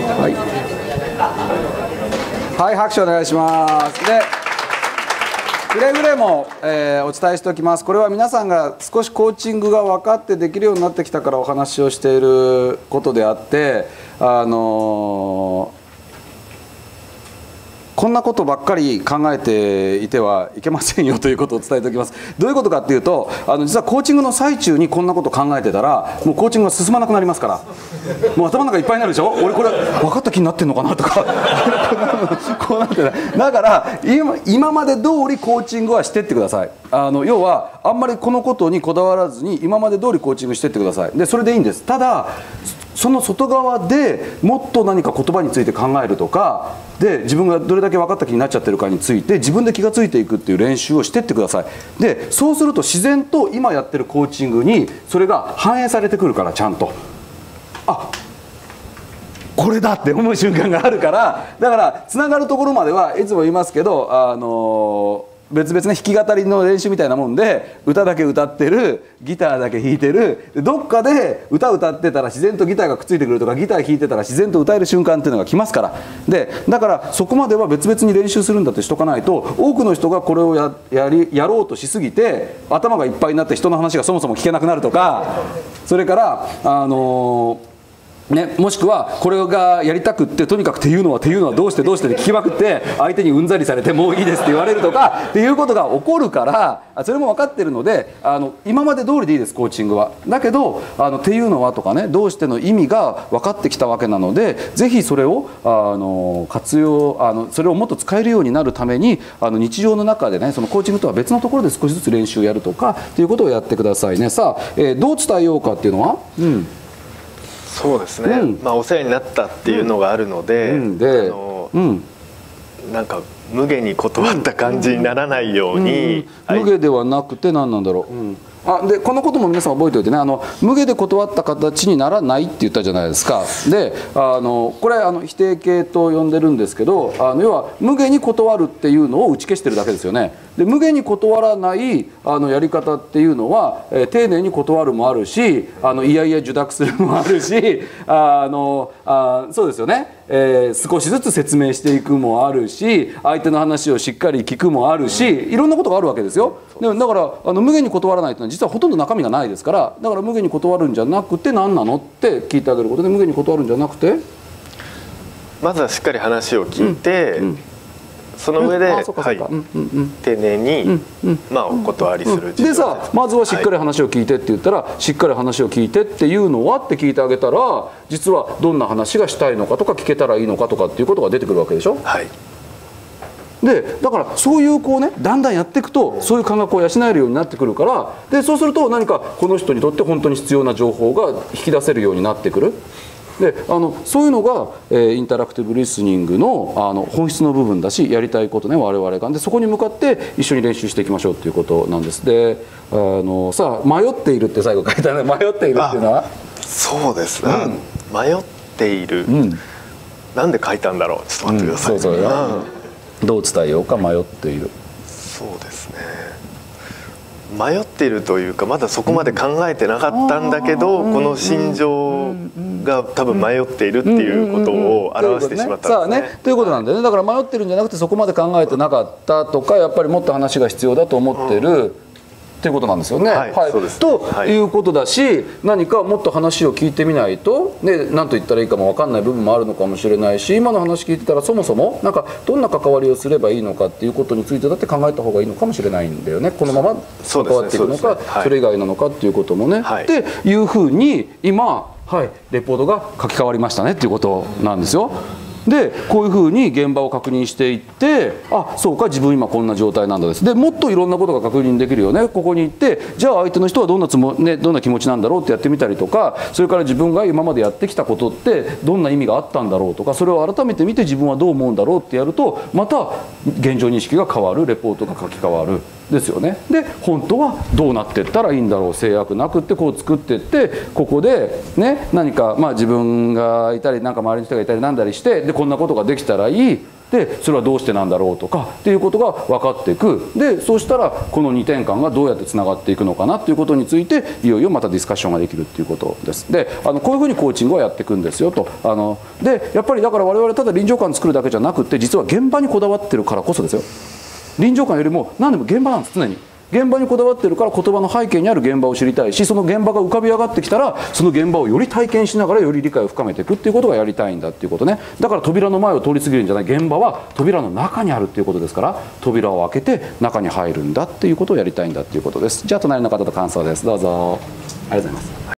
はい、はい、拍手お願いします。でくれぐれも、お伝えしておきます。これは皆さんが少しコーチングが分かってできるようになってきたからお話をしていることであって、こんなことばっかり考えていてはいけませんよということを伝えておきます。どういうことかっていうと、実はコーチングの最中にこんなこと考えてたらもうコーチングが進まなくなりますから、もう頭の中いっぱいになるでしょ。俺これ分かった気になってんのかなとかこうなってない。だから今まで通りコーチングはしてってください。要はあんまりこのことにこだわらずに今まで通りコーチングしてってください。でそれでいいんです。ただその外側でもっと何か言葉について考えるとかで、自分がどれだけ分かった気になっちゃってるかについて自分で気がついていくっていう練習をしてってください。でそうすると自然と今やってるコーチングにそれが反映されてくるから、ちゃんとこれだって思う瞬間があるから、だからつながるところまではいつも言いますけど、別々ね、弾き語りの練習みたいなもんで、歌だけ歌ってる、ギターだけ弾いてる、どっかで歌歌ってたら自然とギターがくっついてくるとか、ギター弾いてたら自然と歌える瞬間っていうのが来ますから。でだからそこまでは別々に練習するんだってしとかないと、多くの人がこれをやろうとしすぎて頭がいっぱいになって人の話がそもそも聞けなくなるとか、それからね、もしくはこれがやりたくってとにかくっていうのはどうしてで聞きまくって相手にうんざりされてもういいですって言われるとかっていうことが起こるから、それも分かってるので今まで通りでいいです、コーチングは。だけどっていうのはとかね、どうしての意味が分かってきたわけなので、ぜひそれを活用それをもっと使えるようになるために日常の中でね、そのコーチングとは別のところで少しずつ練習をやるとかっていうことをやってくださいね。さあ、どう伝えようかっていうのは、 そうですね、お世話になったっていうのがあるので、なんか無下に断った感じにならないように、 無下ではなくて何なんだろう、でこのことも皆さん覚えておいてね、無下で断った形にならないって言ったじゃないですか。でこれ否定形と呼んでるんですけど、要は無下に断るっていうのを打ち消してるだけですよね。で無下に断らないやり方っていうのは、丁寧に断るもあるし、いやいや受諾するもあるし、そうですよね、少しずつ説明していくもあるし、相手の話をしっかり聞くもあるし、いろんなことがあるわけですよ。だから無下に断らないというのは実はほとんど中身がないですから、だから無下に断るんじゃなくて何なのって聞いてあげることで、無下に断るんじゃなくてまずはしっかり話を聞いて、その上で丁寧にお断りする。 でさ、まずはしっかり話を聞いてって言ったら、しっかり話を聞いてっていうのはって聞いてあげたら、実はどんな話がしたいのかとか聞けたらいいのかとかっていうことが出てくるわけでしょ。でだからそういうだんだんやっていくとそういう感覚を養えるようになってくるから、でそうすると何かこの人にとって本当に必要な情報が引き出せるようになってくる。でそういうのが、インタラクティブリスニングの本質の部分だし、やりたいことね、我々が。でそこに向かって一緒に練習していきましょうっていうことなんです。でさあ、迷っているって最後書いたね。迷っているっていうのはそうですね、迷っている、なんで書いたんだろう、ちょっと待ってください。 どう伝えようか、迷っている。 そうですね、迷っているというか、まだそこまで考えてなかったんだけど、この心情が多分迷っているっていうことを表してしまったんですね。 ということなんだよね。だから迷ってるんじゃなくて、そこまで考えてなかったとか、やっぱりもっと話が必要だと思ってるっていうことなんですよね。ということだし、何かもっと話を聞いてみないと、何と言ったらいいかも分かんない部分もあるのかもしれないし、今の話聞いてたらそもそもなんかどんな関わりをすればいいのかっていうことについてだって考えた方がいいのかもしれないんだよね。このまま関わっていくのか、それ以外なのかっていうこともね。っていうふうに今、レポートが書き換わりましたねっていうことなんですよ。でこういうふうに現場を確認していって、あ、そうか、自分今こんな状態なんだです。でもっといろんなことが確認できるよね。ここに行って、じゃあ相手の人はどんな気持ちなんだろうってやってみたりとか、それから自分が今までやってきたことってどんな意味があったんだろうとか、それを改めて見て自分はどう思うんだろうってやると、また現状認識が変わる、レポートが書き換わる。 ですよね。で本当はどうなっていったらいいんだろう、制約なくってこう作っていって、ここでね何か自分がいたりなんか周りの人がいたりなんだりして、でこんなことができたらいい、でそれはどうしてなんだろうとかっていうことが分かっていく。でそうしたらこの2点間がどうやってつながっていくのかなっていうことについていよいよまたディスカッションができるっていうことです。でこういうふうにコーチングはやっていくんですよと。でやっぱりだから我々ただ臨場感作るだけじゃなくって、実は現場にこだわってるからこそですよ。臨場感よりも何でも現場なんです。常に現場にこだわってるから、言葉の背景にある現場を知りたいし、その現場が浮かび上がってきたらその現場をより体験しながらより理解を深めていくっていうことがやりたいんだっていうことね。だから扉の前を通り過ぎるんじゃない、現場は扉の中にあるっていうことですから、扉を開けて中に入るんだっていうことをやりたいんだっていうことです。じゃあ隣の方と感想です。どうぞ。ありがとうございます。